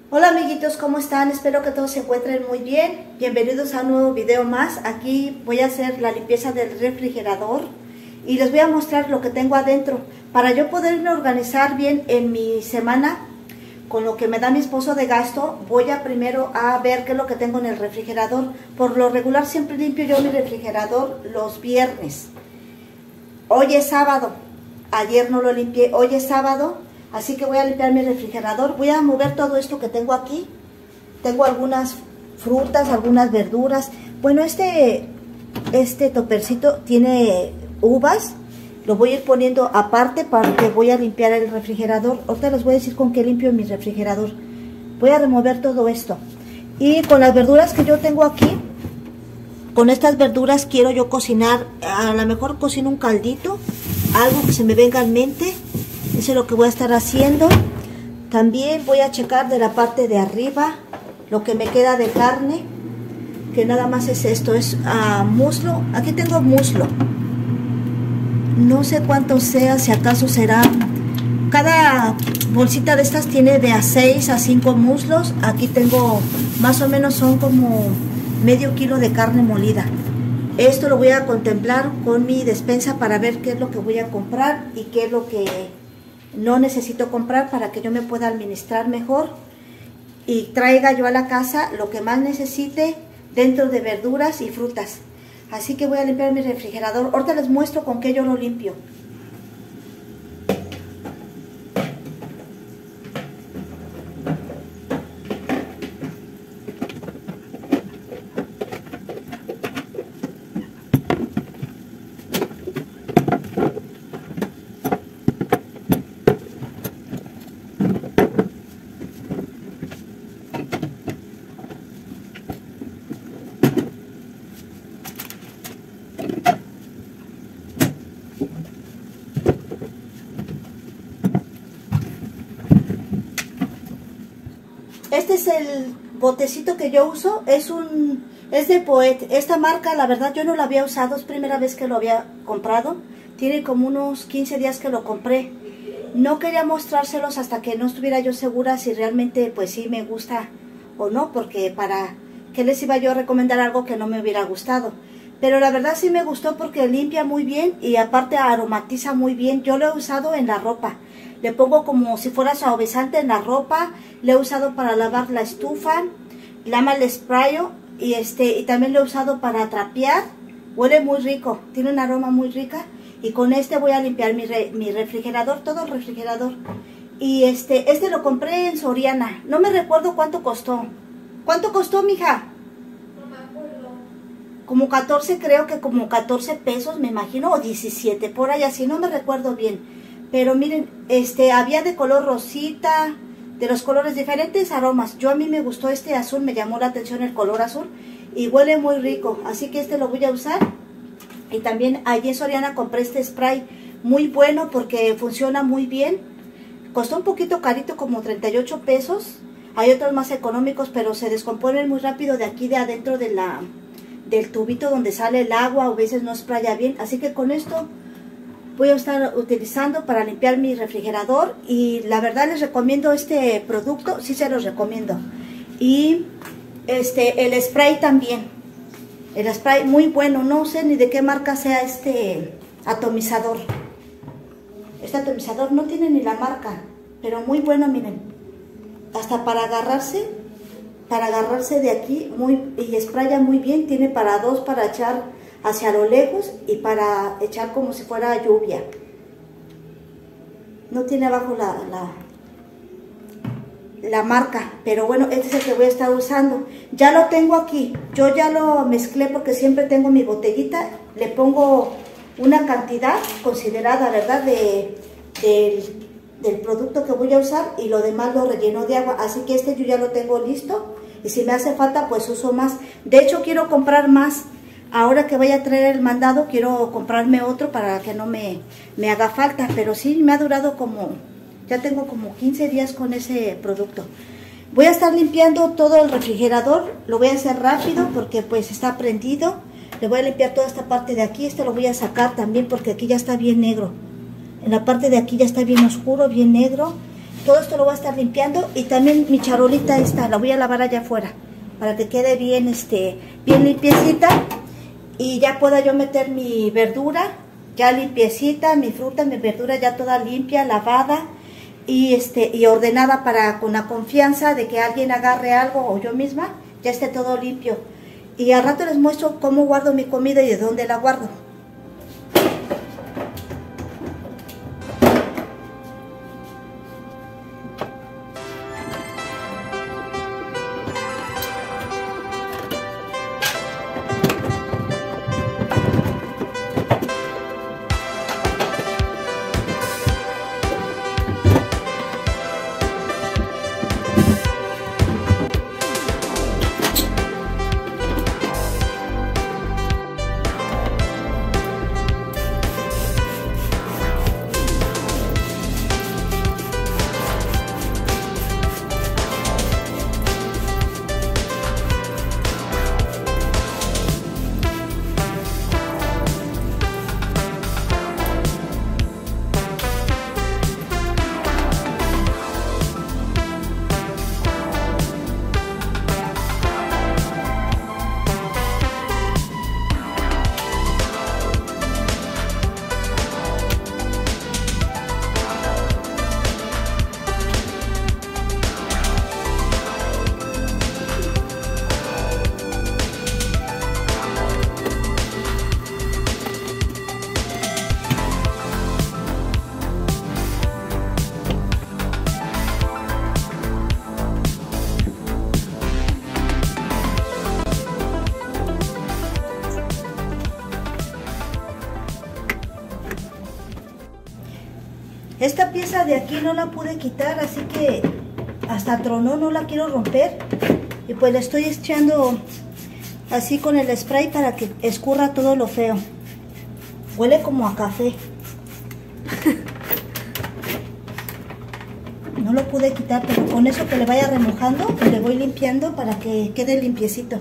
Hola amiguitos, ¿cómo están? Espero que todos se encuentren muy bien. Bienvenidos a un nuevo video más. Aquí voy a hacer la limpieza del refrigerador y les voy a mostrar lo que tengo adentro para yo poderme organizar bien en mi semana con lo que me da mi esposo de gasto. Voy a primero a ver qué es lo que tengo en el refrigerador. Por lo regular siempre limpio yo mi refrigerador los viernes. Hoy es sábado, ayer no lo limpié, hoy es sábado. Así que voy a limpiar mi refrigerador. Voy a mover todo esto que tengo aquí. Tengo algunas frutas, algunas verduras. Bueno, este topercito tiene uvas. Lo voy a ir poniendo aparte porque voy a limpiar el refrigerador. Ahorita les voy a decir con qué limpio mi refrigerador. Voy a remover todo esto. Y con las verduras que yo tengo aquí, con estas verduras quiero yo cocinar. A lo mejor cocino un caldito, algo que se me venga en mente. Eso es lo que voy a estar haciendo. También voy a checar de la parte de arriba lo que me queda de carne, que nada más es esto, es muslo. Aquí tengo muslo. No sé cuánto sea, si acaso será. Cada bolsita de estas tiene de a 6 a 5 muslos. Aquí tengo más o menos, son como medio kilo de carne molida. Esto lo voy a contemplar con mi despensa para ver qué es lo que voy a comprar y qué es lo que no necesito comprar para que yo me pueda administrar mejor y traiga yo a la casa lo que más necesite dentro de verduras y frutas. Así que voy a limpiar mi refrigerador. Ahorita les muestro con qué yo lo limpio. Este es el botecito que yo uso, es de Poet. Esta marca, la verdad, yo no la había usado, es primera vez que lo había comprado. Tiene como unos 15 días que lo compré. No quería mostrárselos hasta que no estuviera yo segura si realmente, pues sí, me gusta o no, porque para qué les iba yo a recomendar algo que no me hubiera gustado. Pero la verdad sí me gustó porque limpia muy bien y aparte aromatiza muy bien. Yo lo he usado en la ropa. Le pongo como si fuera suavizante en la ropa. Le he usado para lavar la estufa. Lama el sprayo. Y también lo he usado para trapear. Huele muy rico. Tiene un aroma muy rica. Y con este voy a limpiar mi refrigerador. Todo el refrigerador. Y este lo compré en Soriana. No me recuerdo cuánto costó. ¿Cuánto costó, mija? Como 14, creo que como 14 pesos, me imagino. O 17, por ahí así. No me recuerdo bien. Pero miren, había de color rosita, de los colores diferentes aromas. A mí me gustó este azul, me llamó la atención el color azul y huele muy rico. Así que lo voy a usar. Y también allí en Soriana compré este spray muy bueno porque funciona muy bien. Costó un poquito carito, como 38 pesos. Hay otros más económicos, pero se descomponen muy rápido de aquí de adentro del tubito donde sale el agua. A veces no spraya bien, así que con esto voy a estar utilizando para limpiar mi refrigerador. Y la verdad les recomiendo este producto, sí se los recomiendo. Y el spray también. El spray muy bueno, no sé ni de qué marca sea este atomizador. Este atomizador no tiene ni la marca, pero muy bueno, miren. Hasta para agarrarse de aquí, y spraya muy bien. Tiene para dos, para echar hacia lo lejos y para echar como si fuera lluvia. No tiene abajo la marca, pero bueno, este es el que voy a estar usando. Ya lo tengo aquí, yo ya lo mezclé porque siempre tengo mi botellita. Le pongo una cantidad considerada, ¿verdad?, del producto que voy a usar, y lo demás lo relleno de agua. Así que yo ya lo tengo listo, y si me hace falta pues uso más. De hecho quiero comprar más. Ahora que vaya a traer el mandado, quiero comprarme otro para que no me haga falta. Pero sí, me ha durado ya tengo como 15 días con ese producto. Voy a estar limpiando todo el refrigerador. Lo voy a hacer rápido porque pues está prendido. Le voy a limpiar toda esta parte de aquí. Lo voy a sacar también porque aquí ya está bien negro. En la parte de aquí ya está bien oscuro, bien negro. Todo esto lo voy a estar limpiando y también mi charolita esta la voy a lavar allá afuera para que quede bien, bien limpiecita y ya pueda yo meter mi verdura ya limpiecita, mi fruta, mi verdura ya toda limpia, lavada y ordenada para con la confianza de que alguien agarre algo o yo misma ya esté todo limpio. Y al rato les muestro cómo guardo mi comida y de dónde la guardo. Esta pieza de aquí no la pude quitar, así que hasta tronó, no la quiero romper. Y pues le estoy echando así con el spray para que escurra todo lo feo. Huele como a café. No lo pude quitar, pero con eso que le vaya remojando, le voy limpiando para que quede limpiecito.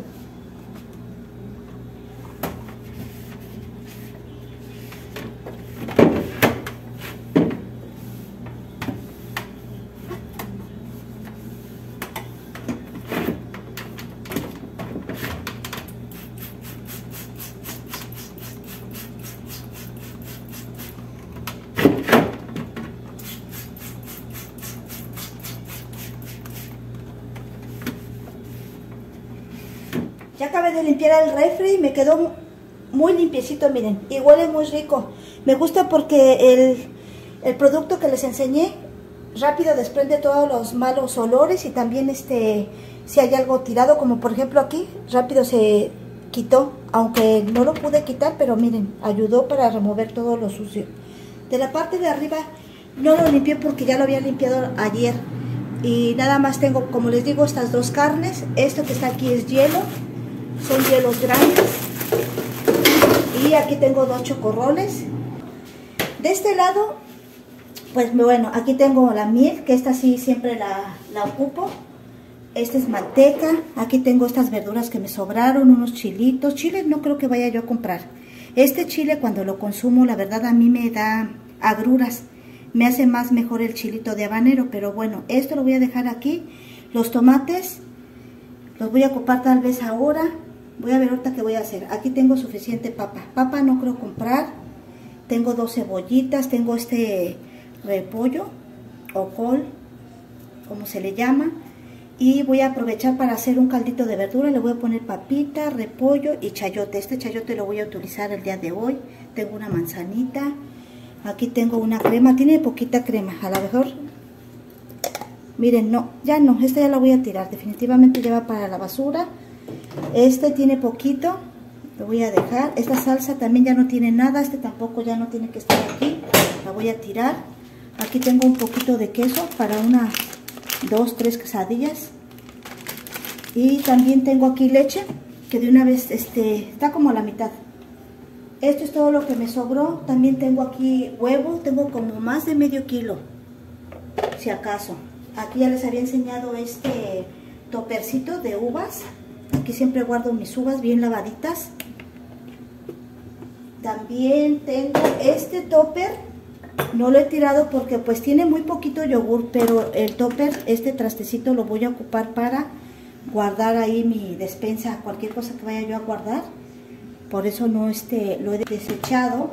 Ya acabé de limpiar el refri, me quedó muy limpiecito, miren, y huele muy rico. Me gusta porque el producto que les enseñé rápido desprende todos los malos olores y también si hay algo tirado, como por ejemplo aquí, rápido se quitó, aunque no lo pude quitar, pero miren, ayudó para remover todo lo sucio. De la parte de arriba no lo limpié porque ya lo había limpiado ayer y nada más tengo, como les digo, estas dos carnes. Esto que está aquí es hielo. Son hielos grandes y aquí tengo 2 chocorroles. De este lado, pues bueno, aquí tengo la miel, que esta sí siempre la ocupo. Esta es manteca. Aquí tengo estas verduras que me sobraron, unos chilitos. Chiles no creo que vaya yo a comprar. Este chile cuando lo consumo, la verdad a mí me da agruras. Me hace más mejor el chilito de habanero, pero bueno, esto lo voy a dejar aquí. Los tomates los voy a ocupar tal vez ahora. Voy a ver ahorita qué voy a hacer. Aquí tengo suficiente papa. Papa no creo comprar. Tengo 2 cebollitas. Tengo repollo o col, como se le llama. Y voy a aprovechar para hacer un caldito de verdura. Le voy a poner papita, repollo y chayote. Este chayote lo voy a utilizar el día de hoy. Tengo una manzanita. Aquí tengo una crema. Tiene poquita crema. A lo mejor... Miren, no, ya no. Esta ya la voy a tirar. Definitivamente lleva para la basura. Este tiene poquito, lo voy a dejar. Esta salsa también ya no tiene nada, tampoco ya no tiene que estar aquí, la voy a tirar. Aquí tengo un poquito de queso para unas 2, 3 quesadillas. Y también tengo aquí leche, que de una vez está como a la mitad. Esto es todo lo que me sobró. También tengo aquí huevo, tengo como más de medio kilo, si acaso. Aquí ya les había enseñado este topercito de uvas. Aquí siempre guardo mis uvas bien lavaditas. También tengo este topper No lo he tirado porque pues tiene muy poquito yogur, pero el topper, este trastecito lo voy a ocupar para guardar ahí mi despensa, cualquier cosa que vaya yo a guardar. Por eso no lo he desechado.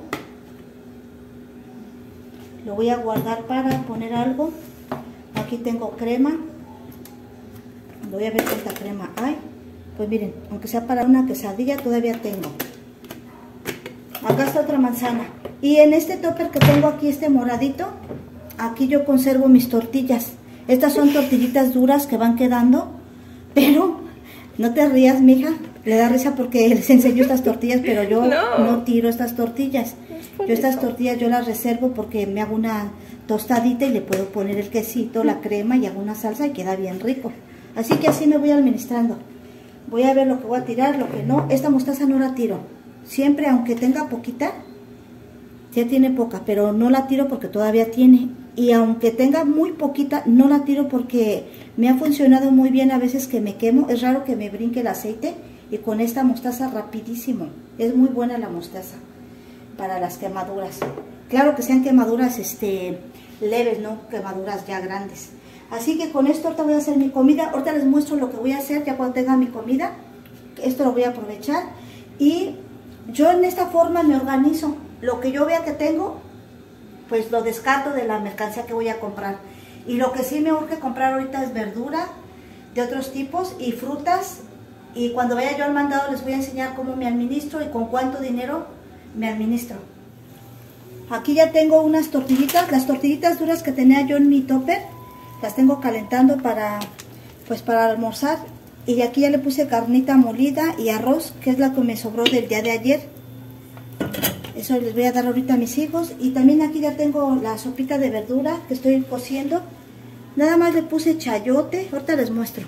Lo voy a guardar para poner algo. Aquí tengo crema. Voy a ver cuánta crema hay. Pues miren, aunque sea para una quesadilla todavía tengo. Acá está otra manzana. Y en este topper que tengo aquí, este moradito, aquí yo conservo mis tortillas. Estas son tortillitas duras que van quedando. Pero, no te rías, mija. Le da risa porque les enseño estas tortillas, pero yo no tiro estas tortillas. Yo estas tortillas yo las reservo porque me hago una tostadita y le puedo poner el quesito, la crema y hago una salsa y queda bien rico. Así que así me voy administrando. Voy a ver lo que voy a tirar, lo que no. Esta mostaza no la tiro. Siempre, aunque tenga poquita, ya tiene poca, pero no la tiro porque todavía tiene. Y aunque tenga muy poquita, no la tiro porque me ha funcionado muy bien a veces que me quemo. Es raro que me brinque el aceite y con esta mostaza rapidísimo. Es muy buena la mostaza para las quemaduras. Claro que sean quemaduras leves, no quemaduras ya grandes. Así que con esto ahorita voy a hacer mi comida. Ahorita les muestro lo que voy a hacer ya cuando tenga mi comida. Esto lo voy a aprovechar. Y yo en esta forma me organizo. Lo que yo vea que tengo, pues lo descarto de la mercancía que voy a comprar. Y lo que sí me urge comprar ahorita es verdura de otros tipos y frutas. Y cuando vaya yo al mandado les voy a enseñar cómo me administro y con cuánto dinero me administro. Aquí ya tengo unas tortillitas, las tortillitas duras que tenía yo en mi topper. Las tengo calentando para almorzar. Y aquí ya le puse carnita molida y arroz, que es la que me sobró del día de ayer. Eso les voy a dar ahorita a mis hijos. Y también aquí ya tengo la sopita de verdura que estoy cociendo. Nada más le puse chayote, ahorita les muestro.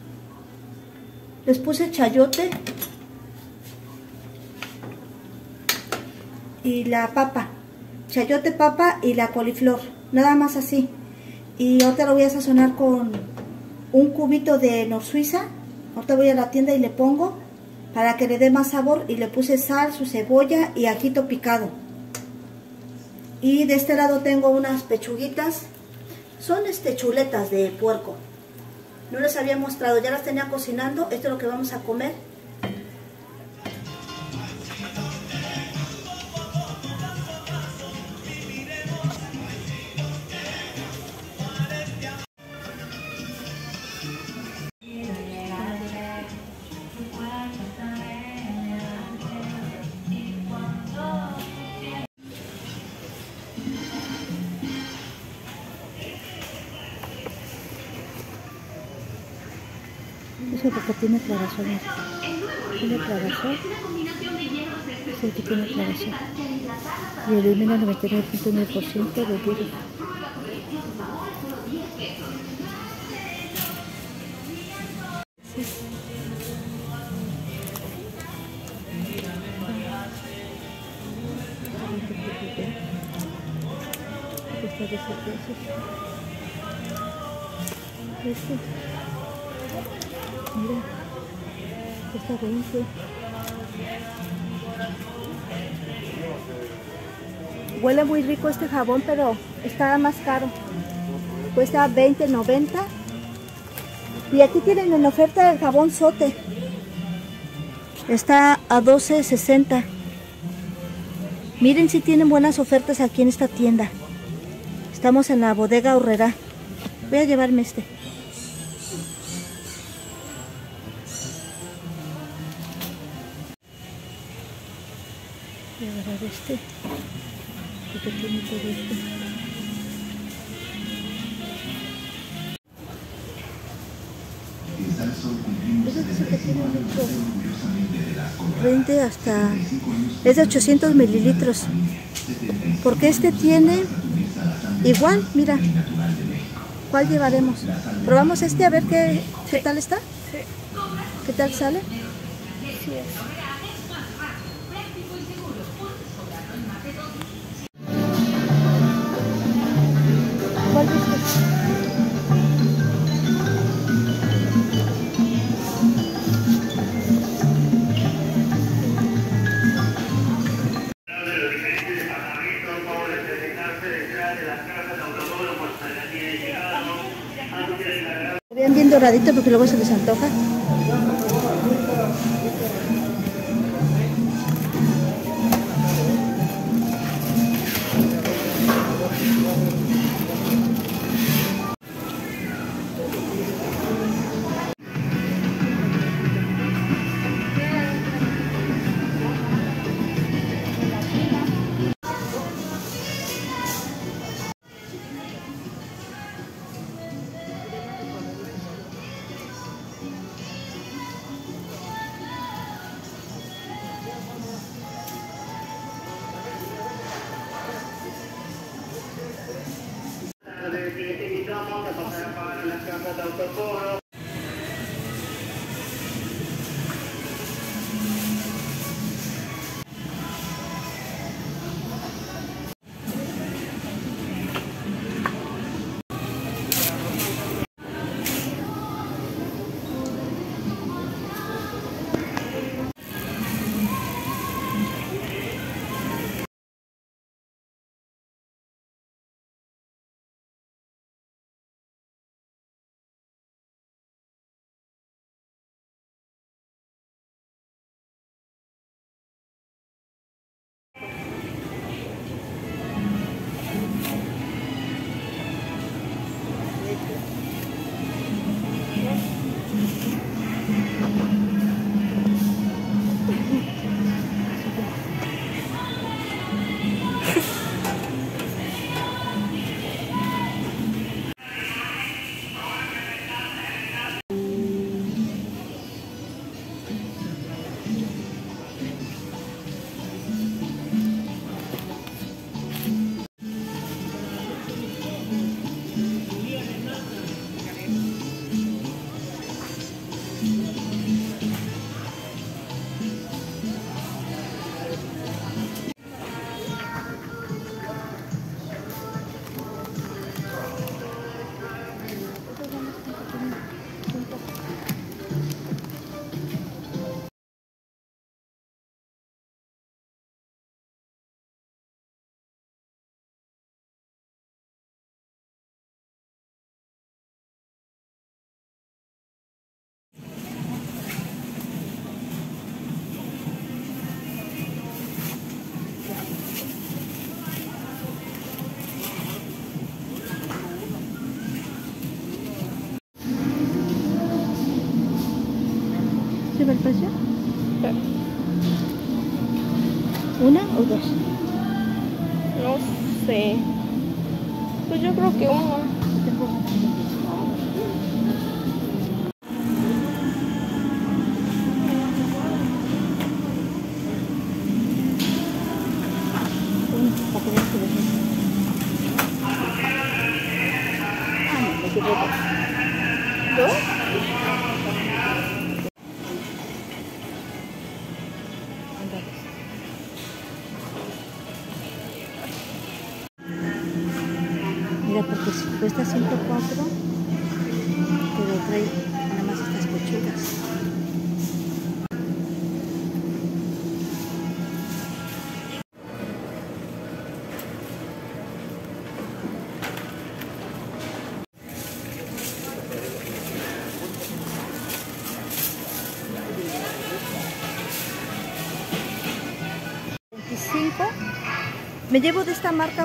Les puse chayote y la papa. Chayote, papa y la coliflor. Nada más así. Y ahorita lo voy a sazonar con un cubito de nor suiza. Ahorita voy a la tienda y le pongo para que le dé más sabor. Y le puse sal, su cebolla y ajito picado. Y de este lado tengo unas pechuguitas. Son chuletas de puerco. No les había mostrado, ya las tenía cocinando. Esto es lo que vamos a comer. Eso porque tiene clarasol. Tiene clarasol. Sí, que tiene clarasol. Y elimina el 99.9% de virus. Mira, está 20. Huele muy rico este jabón, pero está más caro. Cuesta $20.90. Y aquí tienen en oferta el jabón Sote. Está a $12.60. Miren si tienen buenas ofertas aquí en esta tienda. Estamos en la bodega Aurrerá. Voy a llevarme este. Voy a agarrar este. Porque tiene todo esto. Vende hasta... es de 800 mililitros. Porque este tiene... igual, mira. ¿Cuál llevaremos? Probamos este a ver qué tal está. Sí. ¿Qué tal sale? Sí es. ¿Cuál buscas? doradito porque luego se les antoja. Invitamos a pasar para las casas de autoforo. ¿Se ve el precio? Sí. ¿Una o dos? No sé. Pues yo creo que uno. Para que vean que les gusta. Ah, no, me quedé dos. ¿Dos? Mira, porque cuesta 104, pero trae nada más estas pechugas. $25. Me llevo de esta marca.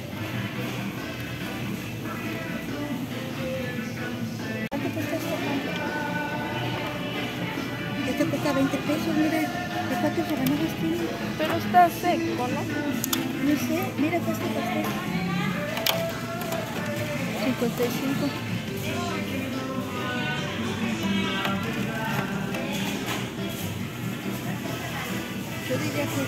Esto cuesta 20 pesos, mira. ¿De cuántas rebanadas tiene? Pero está seco, ¿no? No sé, mira cuesta pastel. 55. Yo diría que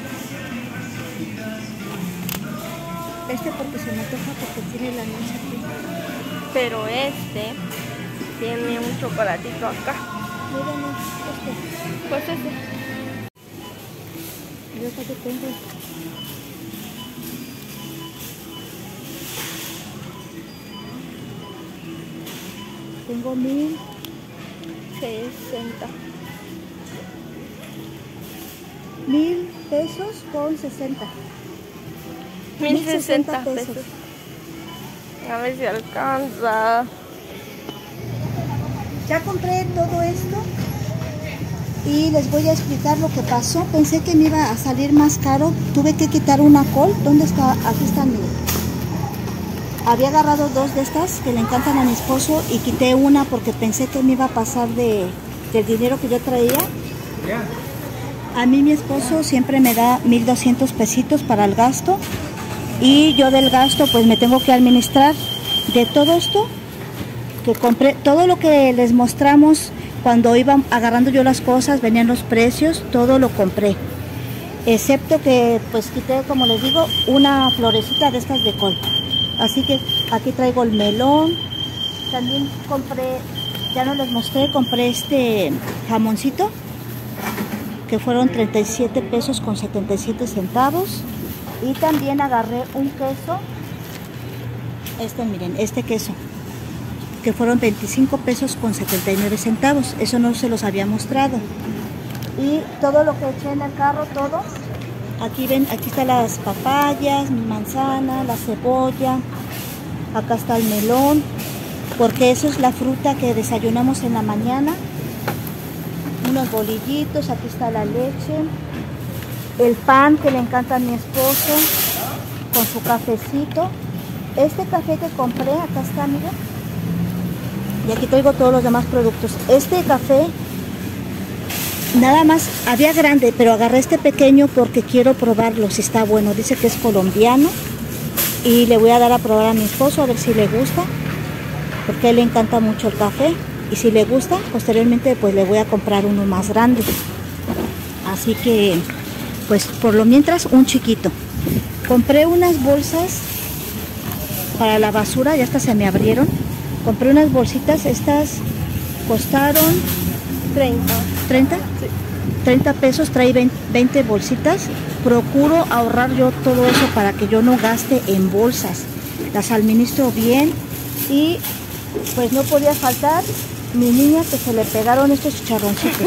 este porque se me antoja porque tiene la nuez aquí. Pero este tiene un chocolatito acá. Mira, no, Pues ese. yo acá que tengo. Tengo 60. 1,000 pesos con 60. 1060 pesos. A ver si alcanza. Ya compré todo esto y les voy a explicar lo que pasó. Pensé que me iba a salir más caro. Tuve que quitar una col. ¿Dónde está? Aquí están, miren. Había agarrado dos de estas que le encantan a mi esposo y quité una porque pensé que me iba a pasar del dinero que yo traía. A mí mi esposo siempre me da 1,200 pesitos para el gasto y yo del gasto pues me tengo que administrar de todo esto que compré. Todo lo que les mostramos cuando iba agarrando yo las cosas, venían los precios, todo lo compré, excepto que pues quité, como les digo, una florecita de estas de col. Así que aquí traigo el melón. También compré, ya no les mostré, compré este jamoncito que fueron 37 pesos con 77 centavos. Y también agarré un queso, miren, este queso, que fueron 25 pesos con 79 centavos. Eso no se los había mostrado. Y todo lo que eché en el carro, todo. Aquí ven, aquí están las papayas, mi manzana, la cebolla. Acá está el melón, porque eso es la fruta que desayunamos en la mañana. Unos bolillitos, aquí está la leche. El pan que le encanta a mi esposo, con su cafecito. Este café que compré, acá está, miren. Y aquí traigo todos los demás productos. Este café, nada más, había grande, pero agarré este pequeño porque quiero probarlo, si está bueno. Dice que es colombiano y le voy a dar a probar a mi esposo a ver si le gusta, porque a él le encanta mucho el café. Y si le gusta, posteriormente pues le voy a comprar uno más grande. Así que, pues por lo mientras, un chiquito. Compré unas bolsas para la basura, ya hasta se me abrieron. Compré unas bolsitas, estas costaron 30. Sí. 30 pesos, trae 20 bolsitas. Procuro ahorrar yo todo eso para que yo no gaste en bolsas. Las administro bien y pues no podía faltar mi niña, que se le pegaron estos chicharroncitos.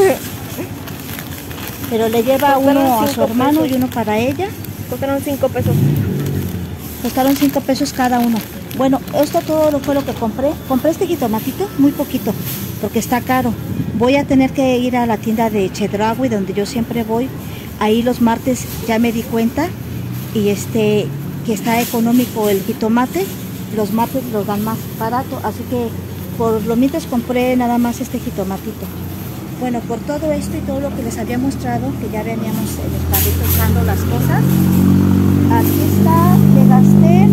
Pero le lleva uno a su hermano y uno para ella. Costaron 5 pesos. Costaron 5 pesos cada uno. Bueno, esto todo fue lo que compré. Compré este jitomatito, muy poquito, porque está caro. Voy a tener que ir a la tienda de Chedraui, donde yo siempre voy. Ahí los martes ya me di cuenta y que está económico el jitomate. Los martes los dan más barato, así que por lo mientras compré nada más este jitomatito. Bueno, por todo esto y todo lo que les había mostrado, que ya veníamos en el carrito echando las cosas, aquí está, le gasté,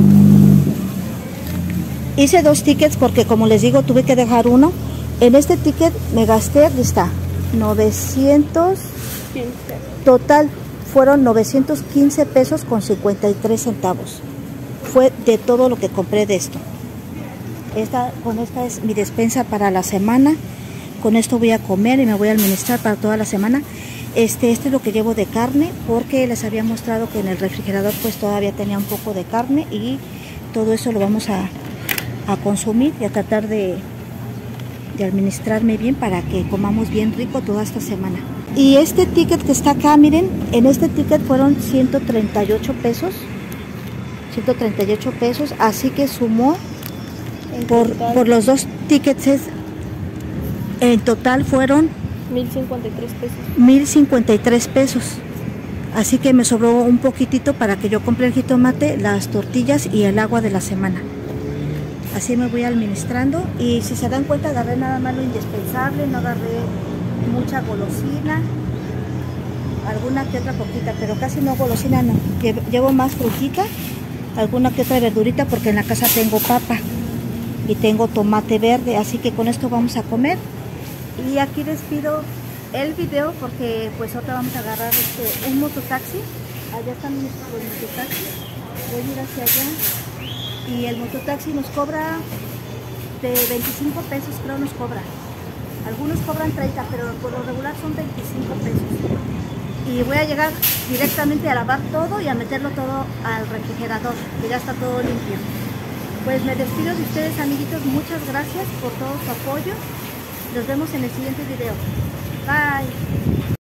hice 2 tickets porque como les digo tuve que dejar uno. En este ticket me gasté, aquí está, 915, total fueron 915 pesos con 53 centavos. Fue de todo lo que compré de esto. Con esta es mi despensa para la semana. Con esto voy a comer y me voy a administrar para toda la semana. Este es lo que llevo de carne, porque les había mostrado que en el refrigerador pues todavía tenía un poco de carne y todo eso lo vamos a consumir y a tratar de administrarme bien para que comamos bien rico toda esta semana. Y este ticket que está acá, miren, en este ticket fueron 138 pesos. 138 pesos, así que sumó por los 2 tickets, en total fueron 1053 pesos. 1053 pesos. Así que me sobró un poquitito para que yo compre el jitomate, las tortillas y el agua de la semana. Así me voy administrando y si se dan cuenta agarré nada más lo indispensable, no agarré mucha golosina, alguna que otra poquita, pero casi no golosina, no. Llevo más frutita, alguna que otra verdurita porque en la casa tengo papa y tengo tomate verde, así que con esto vamos a comer. Y aquí despido el video porque pues ahora vamos a agarrar un mototaxi. Allá están los mototaxis, voy a ir hacia allá y el mototaxi nos cobra de 25 pesos, creo nos cobra. Algunos cobran 30, pero por lo regular son 25 pesos. Y voy a llegar directamente a lavar todo y a meterlo todo al refrigerador, que ya está todo limpio. Pues me despido de ustedes, amiguitos, muchas gracias por todo su apoyo. Nos vemos en el siguiente video. Bye.